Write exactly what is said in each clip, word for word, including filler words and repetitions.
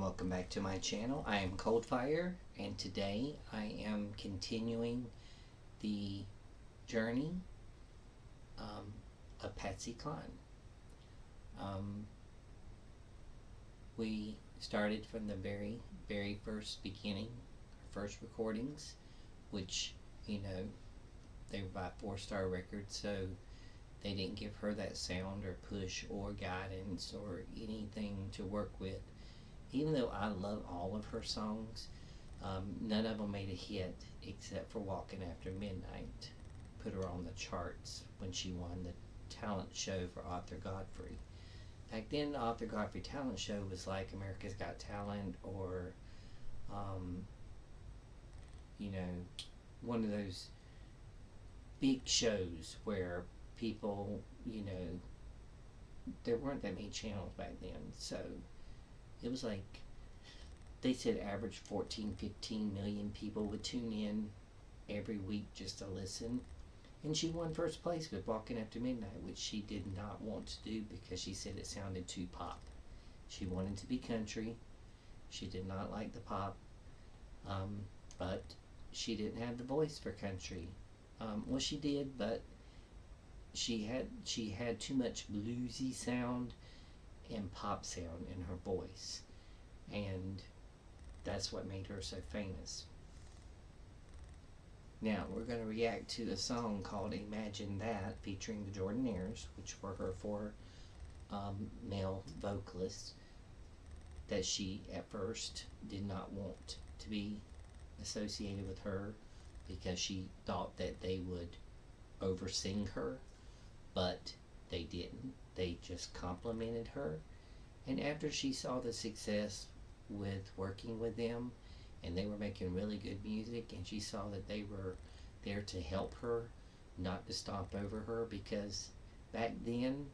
welcome back to my channel. I am Coldfire, and today I am continuing the journey um, of Patsy Cline. Um, we started from the very, very first beginning, our first recordings, which, you know, they were by Four Star Records, so they didn't give her that sound or push or guidance or anything to work with. Even though I love all of her songs, um, none of them made a hit except for Walking After Midnight. Put her on the charts when she won the talent show for Arthur Godfrey. Back then, the Arthur Godfrey talent show was like America's Got Talent, or, um, you know, one of those big shows where people, you know, there weren't that many channels back then, so it was like, they said average fourteen, fifteen million people would tune in every week just to listen. And she won first place with Walking After Midnight, which she did not want to do because she said it sounded too pop. She wanted to be country. She did not like the pop. Um, but she didn't have the voice for country. Um, well, she did, but she had she had too much bluesy sound and pop sound in her voice, and that's what made her so famous. Now we're going to react to a song called Imagine That, featuring the Jordanaires, which were her four um, male vocalists that she at first did not want to be associated with her because she thought that they would oversing her, but they didn't. They just complimented her. And after she saw the success with working with them, and they were making really good music, and she saw that they were there to help her, not to stomp over her, because back then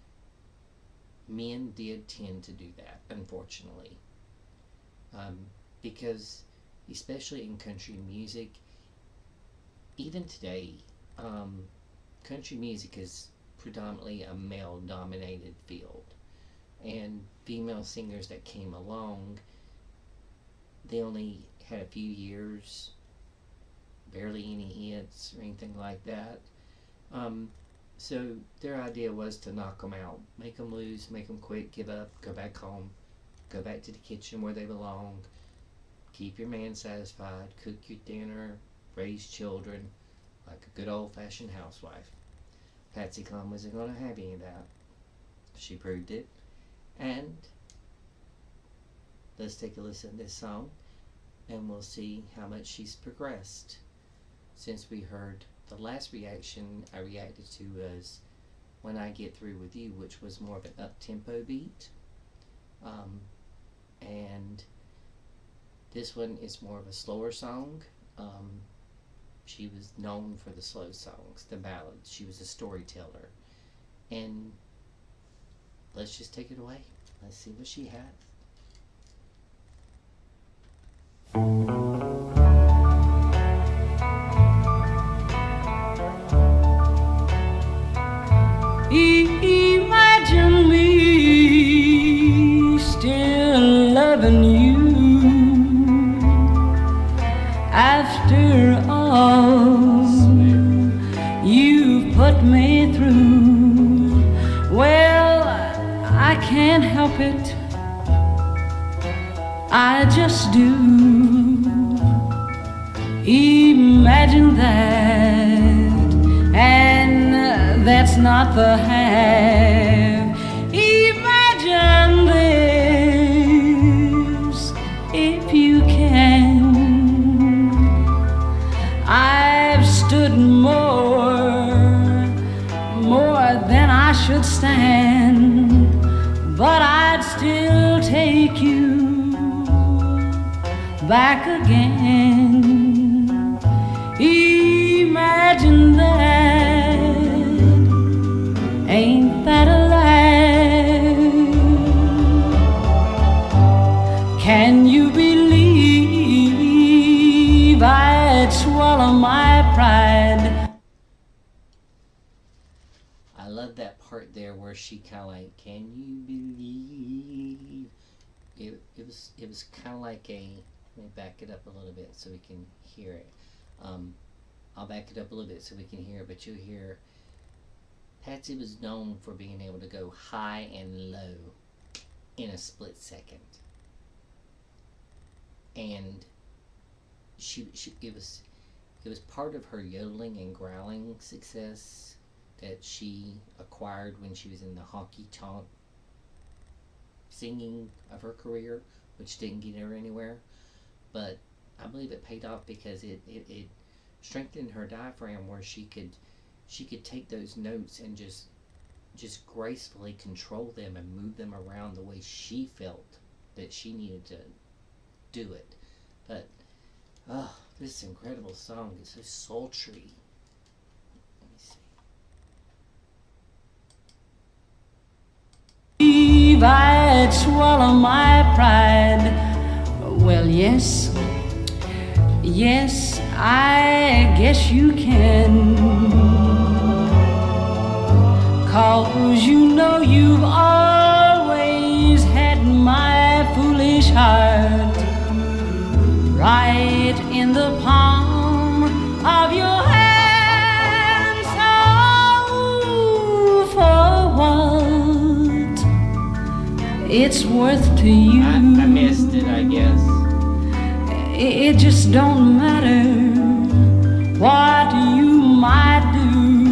men did tend to do that, unfortunately. Um, because especially in country music, even today, um, country music is predominantly a male-dominated field, and female singers that came along, they only had a few years, barely any hits or anything like that. Um, so their idea was to knock them out, make them lose, make them quit, give up, go back home, go back to the kitchen where they belong, keep your man satisfied, cook your dinner, raise children like a good old-fashioned housewife. Patsy Cline wasn't going to have any of that. She proved it. And let's take a listen to this song, and we'll see how much she's progressed since we heard the last reaction I reacted to was When I Get Through With You, which was more of an up-tempo beat. Um, and this one is more of a slower song. Um, She was known for the slow songs, the ballads. She was a storyteller. And let's just take it away. Let's see what she has. Imagine me still loving you after all you put me through. Well, I can't help it, I just do. Imagine that, and that's not the half. Imagine this, if you can. I've stood more, more than I should stand, but I'd still take you back again. Imagine that, ain't that a laugh? Can you believe I'd swallow my pride? I love that part there where she kind of like, can you believe it, it was it was kind of like a. Let me back it up a little bit so we can hear it. Um, I'll back it up a little bit so we can hear it, but you'll hear. Patsy was known for being able to go high and low in a split second, and she, she it was it was part of her yodeling and growling success that she acquired when she was in the honky tonk singing of her career, which didn't get her anywhere. But I believe it paid off because it, it, it strengthened her diaphragm where she could she could take those notes and just just gracefully control them and move them around the way she felt that she needed to do it. But oh, this incredible song is so sultry. Let me see. If I'd swallow my pride, well, yes, yes, I guess you can. 'Cause you know you've always had my foolish heart right in the palm of your hand. So for what it's worth to you, I, I missed it, I guess. it just don't matter what you might do,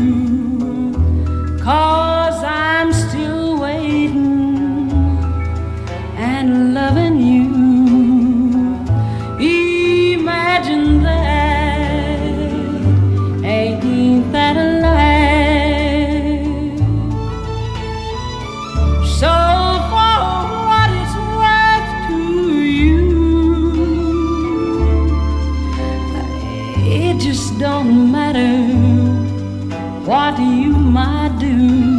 'cause I'm still waiting and loving you. Imagine that, ain't that a lie? So for what it's worth to you, it just don't matter what you might do,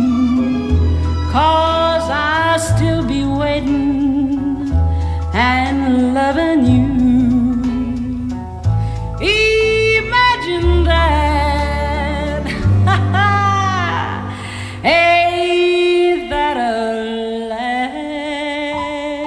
'cause I'll still be waiting and loving you. Imagine that, ain't that a lie?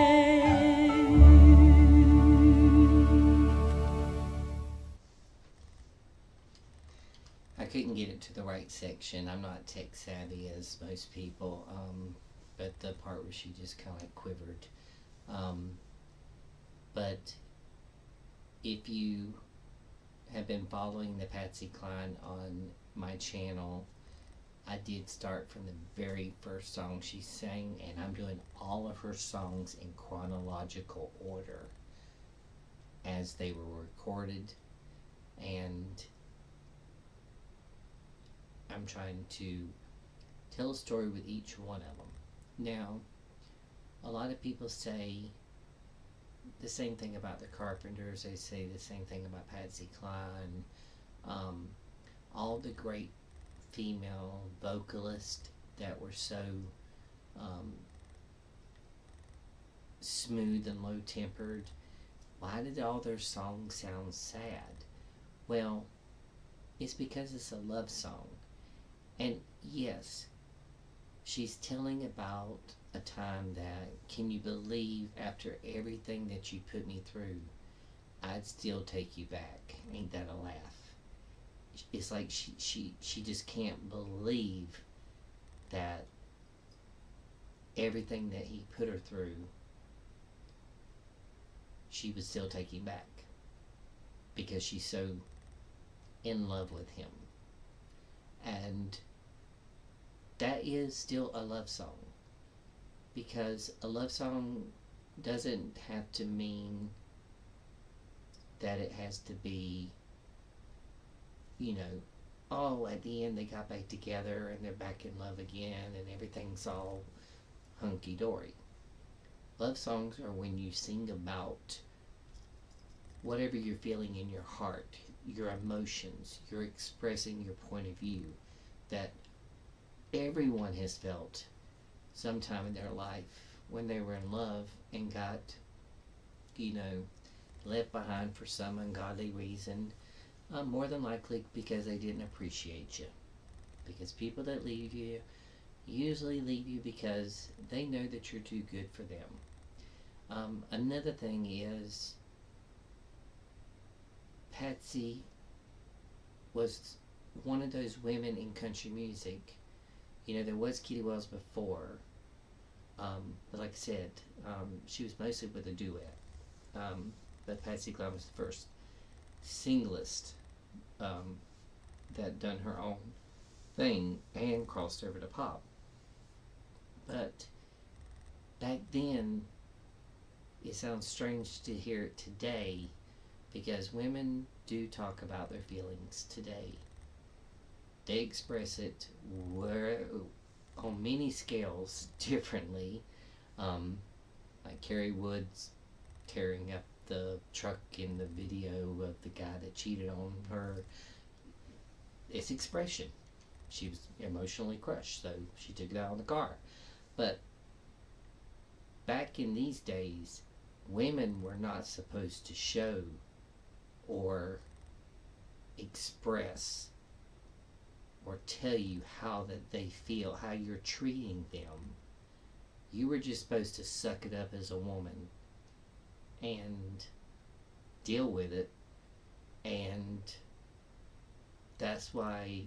I couldn't get it to the right section. I'm not tech savvy as most people, um, but the part where she just kind of like quivered. Um, but if you have been following the Patsy Cline on my channel, I did start from the very first song she sang, and I'm doing all of her songs in chronological order as they were recorded, and I'm trying to tell a story with each one of them. Now, a lot of people say the same thing about the Carpenters. They say the same thing about Patsy Cline. Um, all the great female vocalists that were so um, smooth and low-tempered. Why did all their songs sound sad? Well, it's because it's a love song. And yes, she's telling about a time that, can you believe after everything that you put me through, I'd still take you back. Ain't that a laugh? It's like she, she, she just can't believe that everything that he put her through, she would still take him back. Because she's so in love with him. And that is still a love song, because a love song doesn't have to mean that it has to be, you know, oh, at the end they got back together and they're back in love again and everything's all hunky-dory. Love songs are when you sing about whatever you're feeling in your heart, your emotions, you're expressing your point of view that everyone has felt sometime in their life when they were in love and got, you know, left behind for some ungodly reason, uh, more than likely because they didn't appreciate you. Because people that leave you usually leave you because they know that you're too good for them. Um, another thing is Patsy was one of those women in country music. You know, there was Kitty Wells before, um, but like I said, um, she was mostly with a duet. Um, but Patsy Cline was the first singlist um, that done her own thing and crossed over to pop. But back then, it sounds strange to hear it today, because women do talk about their feelings today. They express it where, on many scales differently. Um, like Carrie Woods tearing up the truck in the video of the guy that cheated on her. It's expression. She was emotionally crushed, so she took it out on the car. But back in these days, women were not supposed to show or express or tell you how that they feel, how you're treating them. You were just supposed to suck it up as a woman and deal with it. And that's why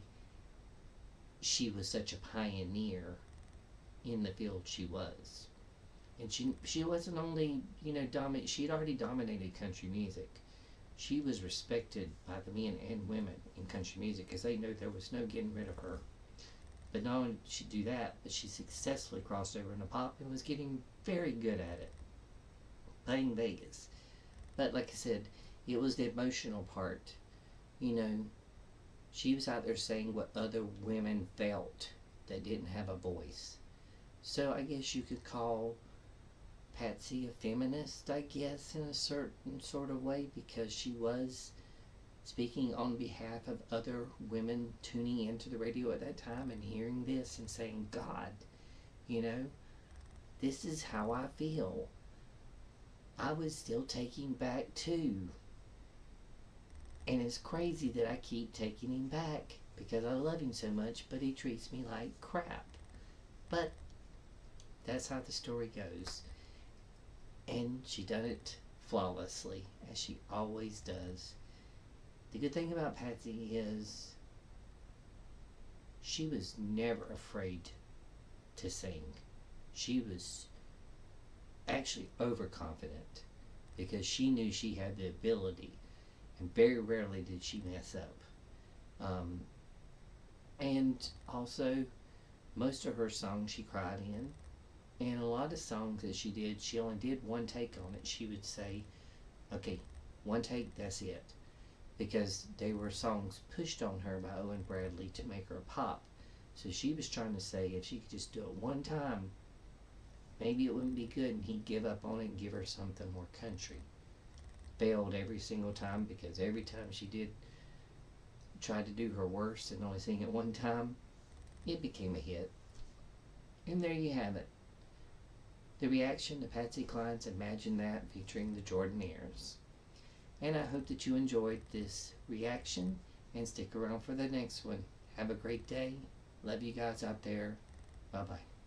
she was such a pioneer in the field she was. And she she wasn't only, you know, dominate, she'd already dominated country music. She was respected by the men and women in country music because they knew there was no getting rid of her. But not only did she do that, but she successfully crossed over into pop and was getting very good at it, playing Vegas. But like I said, it was the emotional part. You know, she was out there saying what other women felt that didn't have a voice. So I guess you could call Patsy a feminist, I guess, in a certain sort of way, because she was speaking on behalf of other women tuning into the radio at that time and hearing this and saying, God, you know, this is how I feel. I was still taking back too. And it's crazy that I keep taking him back because I love him so much, but he treats me like crap. But that's how the story goes. And she done it flawlessly, as she always does. The good thing about Patsy is she was never afraid to sing. She was actually overconfident because she knew she had the ability, and very rarely did she mess up. Um, and also, most of her songs she cried in. And a lot of songs that she did, she only did one take on it. She would say, okay, one take, that's it. Because they were songs pushed on her by Owen Bradley to make her a pop. So she was trying to say if she could just do it one time, maybe it wouldn't be good, and he'd give up on it and give her something more country. Failed every single time, because every time she did try to do her worst and only sing it one time, it became a hit. And there you have it. The reaction to Patsy Cline's Imagine That featuring the Jordanaires. And I hope that you enjoyed this reaction and stick around for the next one. Have a great day. Love you guys out there. Bye-bye.